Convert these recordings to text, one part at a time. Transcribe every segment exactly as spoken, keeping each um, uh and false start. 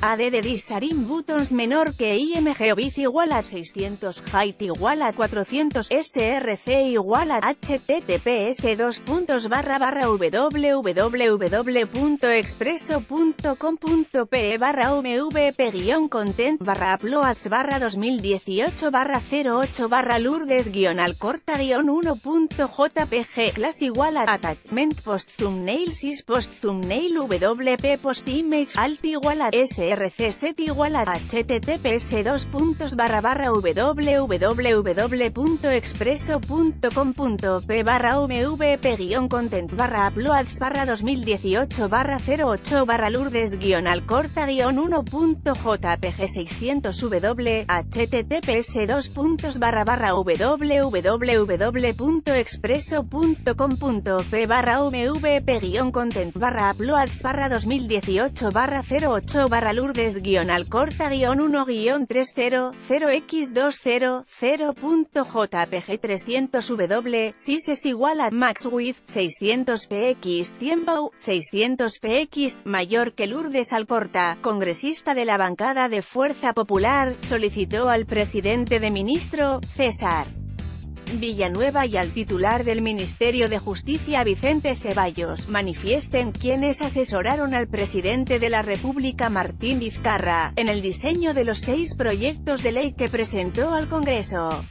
A D de Disarim Buttons menor que I M G o Biz igual a seiscientos, height igual a cuatrocientos, S R C igual a H T T P S dos puntos barra barra www punto expreso punto com punto pe barra mvp guión content barra uploads barra dos mil dieciocho barra cero ocho barra lourdes guión alcorta guión uno punto jpg class igual a attachment post thumbnail sys post thumbnail wp post image alt igual a S R C set igual a H T T P S dos puntos barra barra www punto expreso punto com punto pe barra mvp guión content barra uploads barra dos mil dieciocho barra cero ocho barra lourdes guión alcorta guión uno punto jpg seiscientos w https dos puntos barra barra www punto expreso punto com punto pe barra mvp guión content barra uploads barra dos mil dieciocho barra cero ocho barra lourdes guión alcorta guión uno guión trescientos x doscientos punto jpg trescientos w sys es igual a max width seiscientos px tiempo seiscientos px mayor que Lourdes Alcorta, congresista de la bancada de Fuerza Popular, solicitó al presidente de ministro, César Villanueva y al titular del Ministerio de Justicia Vicente Ceballos, manifiesten quienes asesoraron al presidente de la República Martín Vizcarra, en el diseño de los seis proyectos de ley que presentó al Congreso.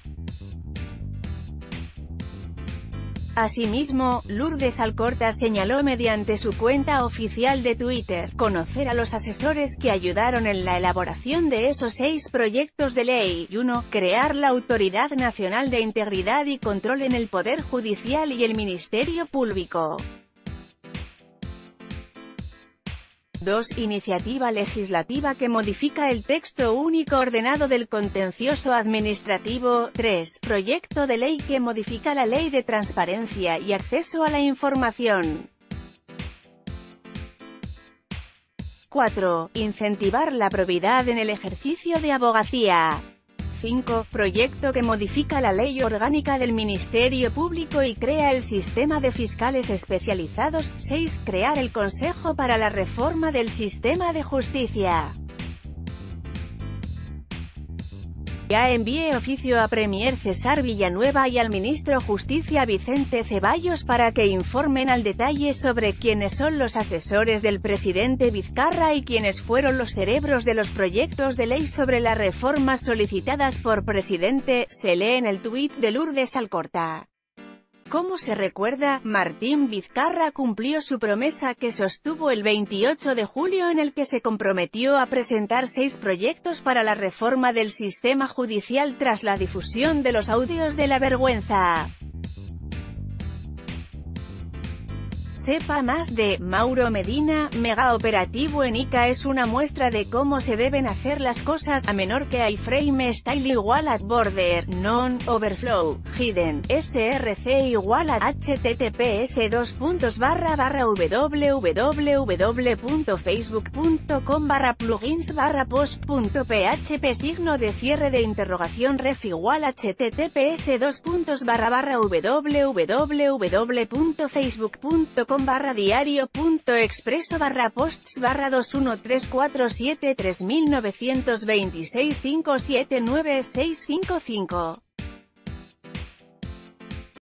Asimismo, Lourdes Alcorta señaló mediante su cuenta oficial de Twitter, conocer a los asesores que ayudaron en la elaboración de esos seis proyectos de ley, y uno, crear la Autoridad Nacional de Integridad y Control en el Poder Judicial y el Ministerio Público. dos. Iniciativa legislativa que modifica el texto único ordenado del contencioso administrativo. tres. Proyecto de ley que modifica la Ley de Transparencia y Acceso a la Información. cuatro. Incentivar la probidad en el ejercicio de abogacía. cinco. Proyecto que modifica la Ley Orgánica del Ministerio Público y crea el sistema de fiscales especializados. seis. Crear el Consejo para la Reforma del Sistema de Justicia. Ya envié oficio a Premier César Villanueva y al ministro Justicia Vicente Ceballos para que informen al detalle sobre quiénes son los asesores del presidente Vizcarra y quiénes fueron los cerebros de los proyectos de ley sobre las reformas solicitadas por presidente, se lee en el tuit de Lourdes Alcorta. Como se recuerda, Martín Vizcarra cumplió su promesa que sostuvo el veintiocho de julio en el que se comprometió a presentar seis proyectos para la reforma del sistema judicial tras la difusión de los audios de la vergüenza. Sepa más de Mauro Medina, mega operativo en Ica es una muestra de cómo se deben hacer las cosas, a menor que iframe style igual a border, non, overflow, hidden, src igual a https dos puntos barra barra www punto facebook punto com barra plugins barra post punto php signo de cierre de interrogación ref igual a https dos puntos barra barra www punto facebook punto com barra diario punto expreso barra posts barra dos uno tres cuatro siete tres nueve dos seis cinco siete nueve seis cinco cinco